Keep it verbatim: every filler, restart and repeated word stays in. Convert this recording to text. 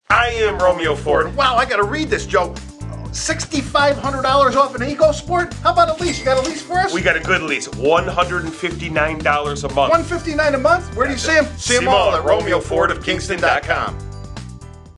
I am Romeo Ford. Wow, I gotta read this, Joe. sixty-five hundred dollars off an EcoSport? How about a lease? You got a lease for us? We got a good lease, one hundred fifty-nine dollars a month. one hundred fifty-nine dollars a month? Where do you see him? See 'em all at Romeo Ford of Kingston dot com.